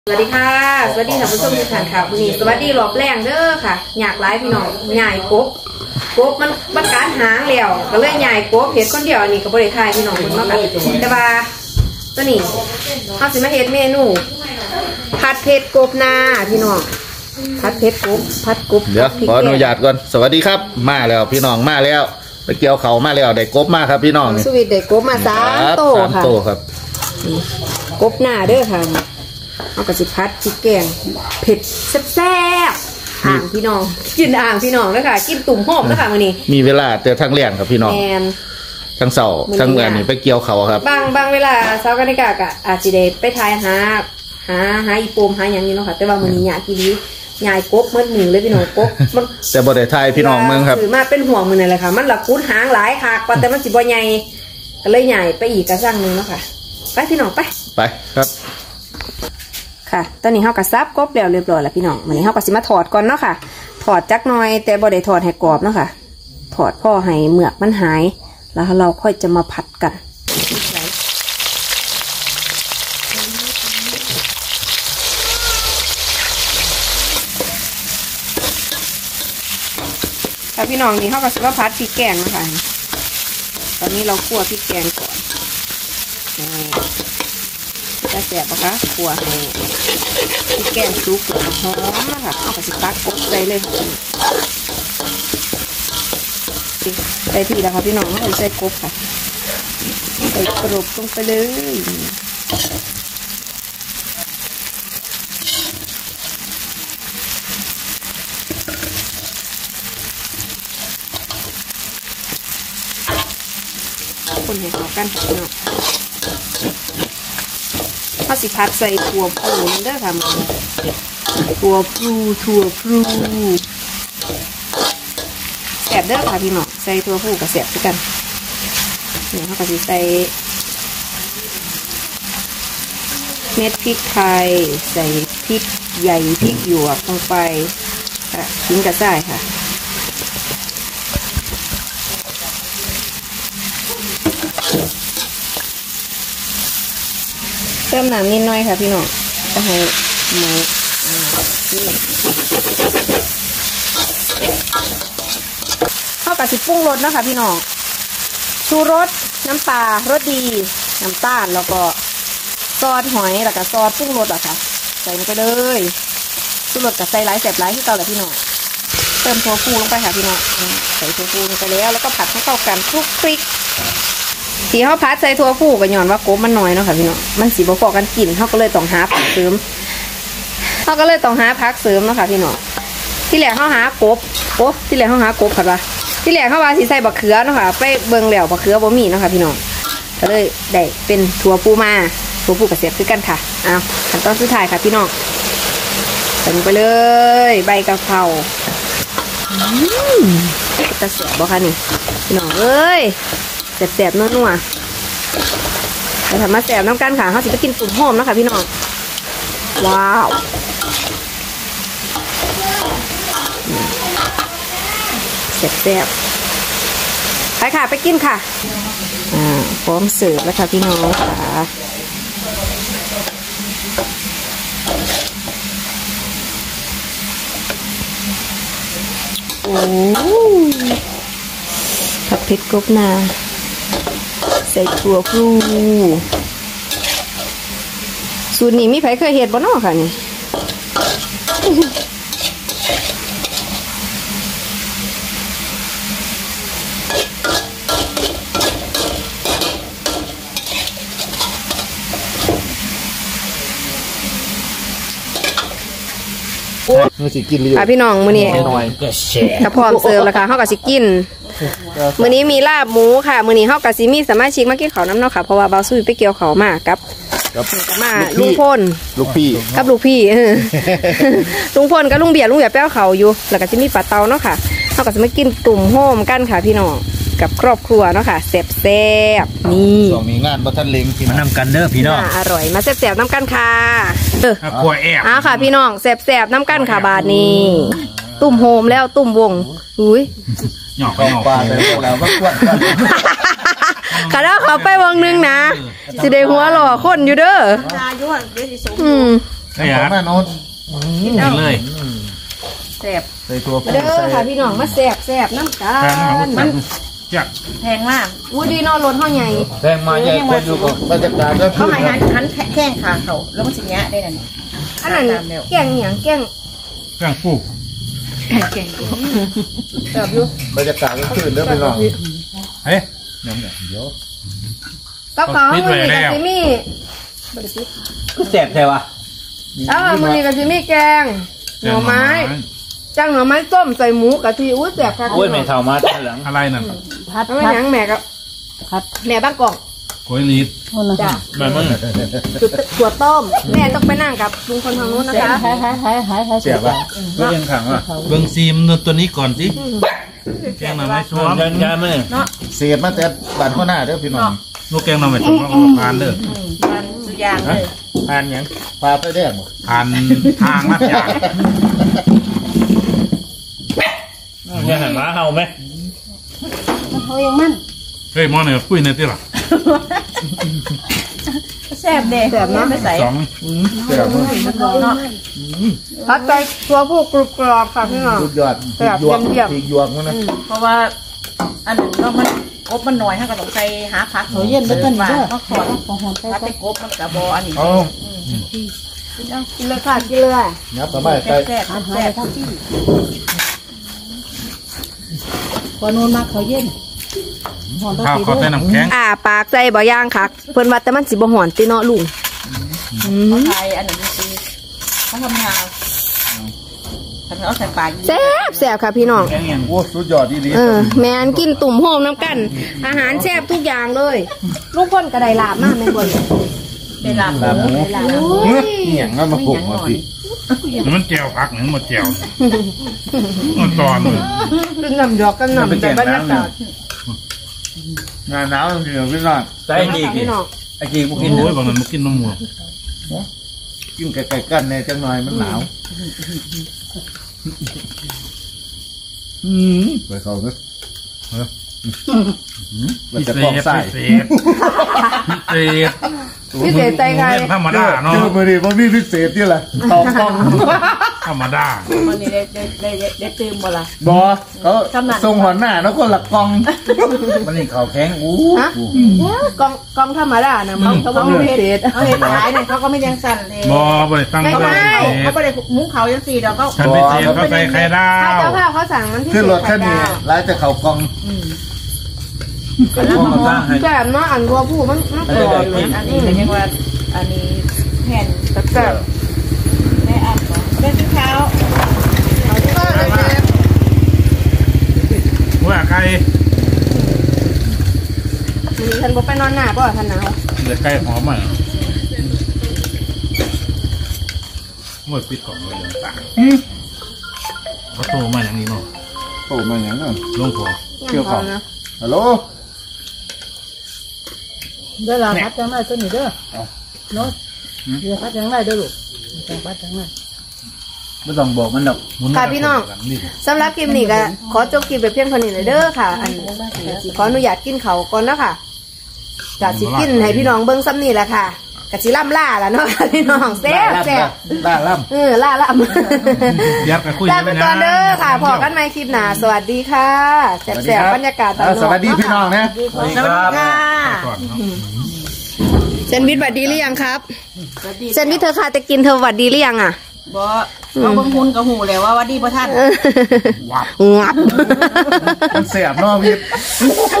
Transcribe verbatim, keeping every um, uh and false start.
สวัสดีค่ะสวัสดีท่านผู้ชมทุกท่านค่ะวันนี้สวัสดีรอบแรงเด้อค่ะอยากไลฟ์พี่น้องใหญ่กบกบมันมันการหางแล้วก็เลยใหญ่กบเห็ดคนเดียวนี่ก็บริทายพี่น้องคนมากค่ะแต่ว่าตัวนี้เขาสิมาเห็ดเมนูผัดเผ็ดกบนาพี่น้องผัดเผ็ดกบผัดกบเดี๋ยวขออนุญาตก่อนสวัสดีครับมาแล้วพี่น้องมาแล้วไปเกี่ยวเขามาแล้วได้กบมาครับพี่น้องสวีทได้กบมาสามโตค่ะครับกบหน้าเด้อค่ะเอากระสิพัดพริกแกงเผ็ดแซ่บๆอ่างพี่น้องกินอ่างพี่น้องแล้วค่ะกินตุ่มหอมแล้วค่ะวันนี้มีเวลาเจอทั้งแรงครับพี่น้องทั้งเสาร์ทั้งเมื่อนี่ไปเกี่ยวเขาครับบางบางเวลาเช้ากันได้กะอาจจะได้ไปทายหาหาหาอีโปมหาอย่างนี้เนาะค่ะแต่ว่าวันนี้อยากกินนี้ยายกบเมื่อหนึ่งเลยพี่น้องกบมันแต่บ่ได้ทายพี่น้องเมืองครับถือมาเป็นห่วงมือนี่แหละค่ะมันหลักคุ้นหางหลายค่ะกว่าแต่มันสิบ่ใหญ่ก็เลยใหญ่ไปอีกกระสั่งนึงเนาะค่ะไปพี่น้องไปไปครับค่ะตอนนี้เขากระซับกบแล้วเรียบร้อยแล้วพี่น้องวันนี้เขาก็สิมาถอดก่อนเนาะค่ะถอดจักหน่อยแต่บ่ได้ถอดให้กรอบเนาะค่ะถอดพ่อให้เหมือกมันหายแล้วเราค่อยจะมาผัดกันค่ะพี่น้องนี่เขาก็สิมาผัดพริกแกงนะคะตอนนี้เราคั่วพริกแกงก่อนจะเสียบปะคะขัวให้พริกแกงซุปหอมนะคะเอากระสิตักกบใส่เลยใส่ทีแล้วค่ะพี่น้องเอาใส่กบค่ะใส่กรบลงไปเลยคนให้เข้ากันพี่น้องข้าวสิพัดใส่ถั่วพูนเด้อค่ะถั่วพูถั่วพูแสบเด้อค่ะพี่น้องใส่ถั่วพูกับแสบด้วยกันเนี่ยเขาก็จะใส่เม็ดพริกไทยใส่พริกใหญ่พริกหยวกลงไปค่ะทิ้งกระส่ายค่ะเติมน้ำนิดหน่อยค่ะพี่น้องจะให้หมูนี่เข้ากับสิปรุงรสนะคะพี่น้องชูรสน้ำปลารสดีน้ำตาลแล้วก็ซอสหอยแล้วก็ซอสปรุงรสอะค่ะใส่ลงไปเลยชูรสกับใส่หลายแสบหลายที่เก่าเลยพี่น้องเติมโทฟูลงไปค่ะพี่น้องใส่โทฟูลงไปแล้วแล้วก็ผัดให้เข้ากันคลุกคลิกที่เขาพัดใส่ถั่วฟูก็ย้อนว่ากบมันน้อยเนาะค่ะพี่น้องมันสีบ่พอกันกินเขาก็เลยต้องหาผักเสริมเขาก็เลยต้องหาผักเสริมเนาะค่ะพี่น้องที่แรกเขาหากบโอ้ที่แรกเขาหากบค่ะว่าที่แรกเขาว่าสีใส่บักเขือเนาะค่ะไปเบิ่งแล้วบักเขือบ่มีเนาะค่ะพี่น้องก็เลยได้เป็นถั่วฟูมาถั่วฟูกับเสียบคือกันค่ะอ้าวขั้นตอนสุดท้ายค่ะพี่น้องใส่ลงไปเลยใบกะเพราจะเสียบบ่คะนี่พี่น้องเอ้ยแสบๆนัวๆแต่ทำมาแสบน้ำกันค่ะเขาสิไปกินปุ่มหอมนะคะพี่น้องว้าวแสบๆไปค่ะไปกินค่ะอ่าพร้อมเสิร์ฟแล้วค่ะพี่น้องค่ะโอ้ผัดเผ็ดกบนาใส่ถั่วพลูสูตรนี้มีใครเคยเห็นบ่เนาะค่ะนี่ค่ะพี่น้องมื้อนี้ถ้าพร้อมเสิร์ฟแล้วค่ะเฮาก็สิกินมื้อนี้มีลาบหมูค่ะมื้อนี้เฮาก็สิมีสมาชิกมากินข้าวน้ำเนาะค่ะเพราะว่าบ่าวซุยไปเกี่ยวข้าวมากับมาลุงพลลูกพี่กับลูกพี่ลุงพลกับลุงเบียร์ลุงเบียร์แป้วเขาอยู่แล้วก็จะมีปลาเตาเนาะค่ะเฮาก็สิมากินตุ่มโฮมกันค่ะพี่น้องกับครอบครัวเนาะค่ะแซ่บๆนี่ช่วงนี้งานบ่ทันเล็งมานำกันเด้อพี่น้องอร่อยมาแซ่บๆน้ำกันค่ะเออครัวแอบอ้าค่ะพี่น้องแซ่บๆน้ำกันค่ะบาดนี้ตุ่มโฮมแล้วตุ่มวงอุ้ยหยอกหยอกปลาเลยแล้วก็กวนกันข้าเขาไปวงนึงนะสิได้หัวหล่อคนอยู่เด้ออืมไอ้ยาแม่โน้ตกินเลยแซ่บใส่ตัวมาเด้อค่ะพี่น้องมาแซ่บแซ่บน้ำกัแพงมากนมันจักแพงมากอู้ดีเนอนรถห้องใหญ่แพงมาใหญ่คนอยู่กับบรรยากาศก็เขาหายหันหันแข้งขาเขาแล้วมันสิเนี้ยได้นั่นอันนั้นแกงเหนียงแกงเครื่องปลูกแกงแบบอยู่บรรยากาศก็ขึ้นเด้อพี่น้องเฮ้ยเดี๋ยวเดี๋ยวกับเขามือนี่กับซิมี่ก็แสบใช่ปะเออมือนี่กับซิมี่แกงหน่อไม้จ้างหน่อไม้ส้มใส่หมูกะทิอุ้ยแซ่บค่ะโอ้ยไม่เท่ามาแต่หลังอะไรนั่นพัดไม่ยังแม่กับแม่บ้านกอกกล้วยลีดจ้ะแบบมันถั่วต้มแม่ต้องไปนั่งกับลุงคนทางนู้นนะคะเสียบป่ะก็ยังขังอ่ะเบิ่งซีมตัวนี้ก่อนสิแกงหน่อไม้ส้มยันยันไหมเนาะเสียบมาแต่บ้านข้างหน้าเด้อพี่น้องลูกแกงหน่อไม้ส้มเราผ่านเด้อมันสุดยางเลยผ่านยังพาไปแดงบ่ผ่านทางลัดยางยังหันมาเห่าไหมเขายังมั่นเฮ้ยมองหน่อยปุ้ยในอยที่หรอแซ่บเด็แซ่บเนาะไม่ใส่สองเสียบมั้งเนาะพัดใจตัวผู้กรุบกรอบค่ะพี่น้องสุดยอดพริกหยวกพริกหยวกมันนะเพราะว่าอันนั้นก็มันกบมันหน่อยถ้าก็ต้องใส่หาผักเขาเย็นไปต้นมาก็ขอดพัดแต่กบมันกับบออันนี้เอากินเลยค่ะกินเลยยับสบายใจแซ่บแซ่บพอนูนมาเขาเย็นหอมข้าวเขาใส่น้ำแข็งอ่าปากใจบ่ย่างค่ะเพิ่นว่าแต่มันสิบ่หอนติเนาะลุงเขาไทยอันนั้นคือเขาทำยาวทำเอาใส่ปลาแซ่บแซ่บค่ะพี่น้องแกงยังโอ้สุดยอดดีเออแมนกินตุ่มโฮมน้ำกัน อาหารแซ่บทุกอย่างเลยลูกพ่นกระไดลาบมากแม่บ่นได้ลาบๆลาบหมูได้ลาบนี่อย่างนั้นมาปลูกมาสิแล้วมันแจวผักหนึ่งหมดแจวมันตอนเลยกินน้ำดอกกันน้ำแต่บรรยากาศงานหนาวจริงๆพี่น้องใส่จีกินพี่น้องไอ้จีบุกินโอ้ยบางนั้นมันกินน้ำหมูกินไก่ๆกันในจังหน่อยมันหนาวอืมไปเขาเนอะมันพิจะเศกรอกษใส่พิเศษพิเศษพี่เสียใจไงธรรมดาเนาะเจอมาดิมันมีพิเศษที่ไรตอกต้องธรรมดาวันนี้ได้ได้ได้ได้ตื่มบ่ล่ะบอเขาทรงหัวหน้าแล้วก็หลักกองมันนี่เขาแข็งอู้ฮะกองกองธรรมดานะมันเขาบอกเห็ดเขาเห็ดขายเนี่ยเขาก็ไม่ยังสั่นเลยบอบริตั้งไม่เขาได้พิเศเขาษไม่ได้มุ้งเขายังสี่เดี๋ยวเขาฉันพิเศษเขาใส่ไข่ดาถ้าว เจ้าภาพเขาสั่งมันที่ขึ้นรถแค่นี้ร้ายแต่เขากองก็ต้องมาสร้างให้แต่เนาะอันวัวผู้มันมันกรอบเลยอันนี้เป็นยังว่าอันนี้แผ่นแซ่บแม่อันเหรอแม่ที่เท้าก็เลยเจ็บว่าไก่มีฉันบอกไปนอนหน้าป่ะท่านหนาวเหลือไก่หอมอ่ะหมดปิดกล่องเลยต่างเขาโตมาอย่างนี้เนาะโอ้มาอย่างนั้นลงคอเกี่ยวเขาฮัลโหลเดี๋ยวเราพัดจังไรตัวนี้เด้อโน้ตเดี๋ยวพัดจังไรเด้อลูกจังพัดจังไรไม่ต้องบอกมันดอกค่ะพี่น้องสำหรับคลิปนี้ก็ขอจบคลิปไปเพียงเท่านี้เลยเด้อค่ะ อันขออนุญาตกินเขาก่อนแล้วค่ะกะสิกินให้พี่น้องเบิ้งซ้ำนี่แหละค่ะกะสิล่ำล่าแล้วเนาะพี่น้องแซ่บแซ่บล่าล่เออล่าล่ำยัดกับคุยลาไปก่อนเด้อค่ะพอกันใหม่คลิปหน้าสวัสดีค่ะแซ่บๆบรรยากาศตอนสวัสดีพี่น้องนะสวัสดีค่ะก่อนเนาะเซนวิทหวัดดีหรือยังครับเซนวิทเธอค่ะจะกินเธอหวัดดีหรือยังอ่ะบ่เอาบางคนกับหูแล้วว่าวัดดีพระท่านงับมันเสียบเนาะพี่